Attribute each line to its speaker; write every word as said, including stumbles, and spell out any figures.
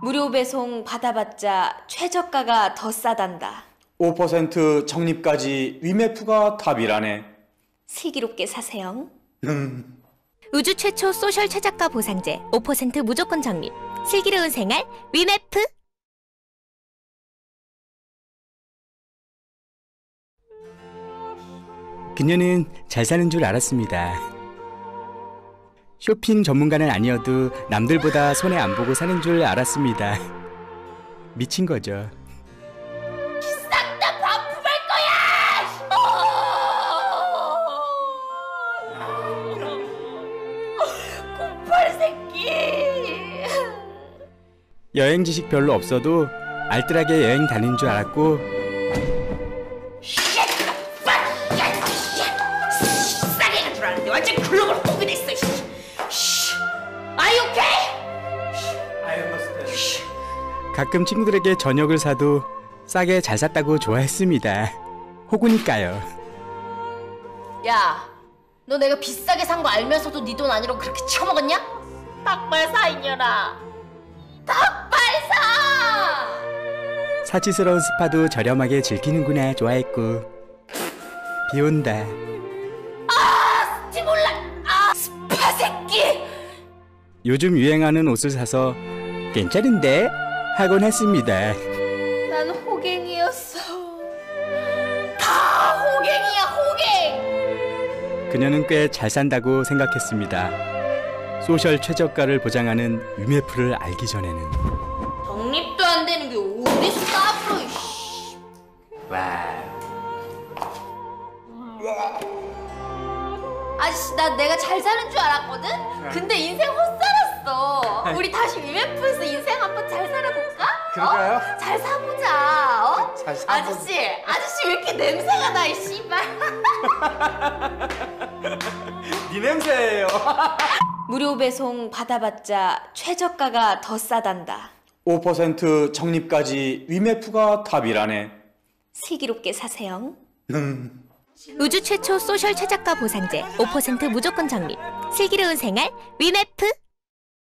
Speaker 1: 무료 배송 받아봤자 최저가가 더 싸단다.
Speaker 2: 오 퍼센트 적립까지 위메프가 답이라네.
Speaker 1: 슬기롭게 사세요.
Speaker 2: 음.
Speaker 3: 우주 최초 소셜 최저가 보상제 오 퍼센트 무조건 적립. 슬기로운 생활 위메프.
Speaker 4: 그녀는 잘 사는 줄 알았습니다. 쇼핑 전문가는 아니어도 남들보다 손해 안 보고 사는 줄 알았습니다. 미친 거죠.
Speaker 1: 싹 다 반품할 거야! 공팔 새끼!
Speaker 4: 여행 지식 별로 없어도 알뜰하게 여행 다니는 줄 알았고
Speaker 1: 싸게 갈 줄 알았는데 완전 글로벌 호기 됐어. Are you okay?
Speaker 2: I understand.
Speaker 4: 가끔 친구들에게 저녁을 사도 싸게 잘 샀다고 좋아했습니다. 호구니까요.
Speaker 1: 야, 너 내가 비싸게 산 거 알면서도 네 돈 아니라고 그렇게 처먹었냐? 닭발 사, 이년아. 닭발 사!
Speaker 4: 사치스러운 스파도 저렴하게 즐기는구나 좋아했고. 비온다.
Speaker 1: 아, 스티몰라! 아, 스파 새끼!
Speaker 4: 요즘 유행하는 옷을 사서 괜찮은데? 하곤 했습니다.
Speaker 1: 난 호갱이었어. 다 호갱이야, 호갱!
Speaker 4: 그녀는 꽤 잘 산다고 생각했습니다. 소셜 최저가를 보장하는 위메프를 알기 전에는.
Speaker 1: 적립도 안 되는 게 어디 싸불어, 이씨. 아저씨, 나 내가 잘 사는 줄 알았거든? 근데 인생 헛살았어. 우리 다시 위메프에서 인생 한번 잘 살아볼까?
Speaker 2: 그럴까요?
Speaker 1: 어? 잘 사보자, 어?
Speaker 2: 잘 사보-
Speaker 1: 아저씨, 아저씨 왜 이렇게 냄새가 나, 이 씨발.
Speaker 2: 네 냄새예요.
Speaker 1: 무료 배송 받아봤자 최저가가 더 싸단다.
Speaker 2: 오 퍼센트 적립까지 위메프가 답이라네.
Speaker 1: 슬기롭게 사세요.
Speaker 2: 음.
Speaker 3: 우주 최초 소셜 최저가 보상제 오 퍼센트 무조건 적립. 슬기로운 생활 위메프.